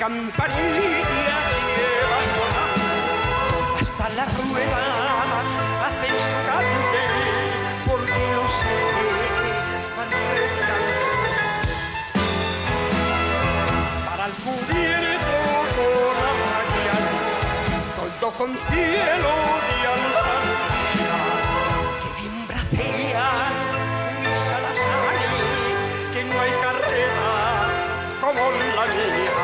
campanilla lleva sonando, hasta la rueda hace su cante, porque no sé van retirando. Para el cubierto con arraquiano, todo con cielo de albahaca, que bien bracea mis alazanes, que no hay carrera como la mía.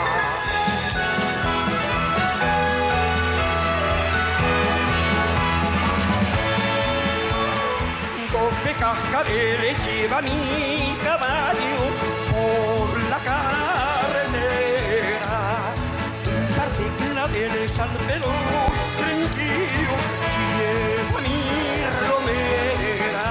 12 cascabeles lleva mi caballo por la carretera, un par de claveles al pelo tranquilo lleva mi romera.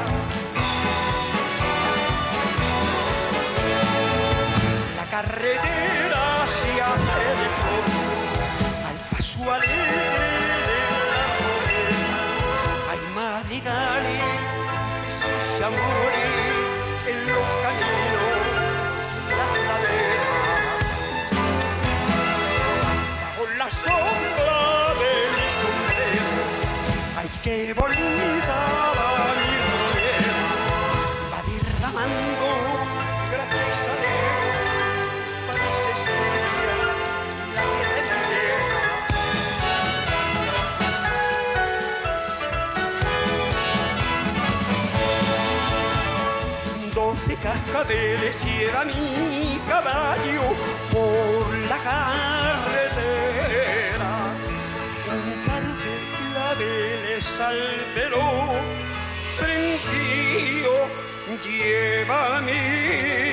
La carretera se hace de todo al paso alegre de la romera. Hay madrigales, amores en los caminos, las laderas, bajo la sombra de mi sombrero. Ay, qué bonita va mi romera, va derramando gracias a Dios, parece seria la tierra entera. 12 cascabeles lleva mi caballo por la carretera, un par de claveles al pelo prendido lleva mi